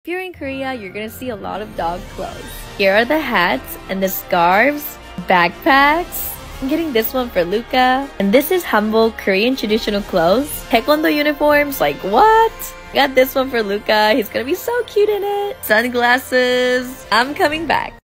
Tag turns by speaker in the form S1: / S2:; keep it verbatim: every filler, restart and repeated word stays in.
S1: If you're in Korea, you're gonna see a lot of dog clothes. Here are the hats and the scarves, backpacks. I'm getting this one for Luca. And this is hanbok, Korean traditional clothes. Taekwondo uniforms, like what? Got this one for Luca. He's gonna be so cute in it. Sunglasses. I'm coming back.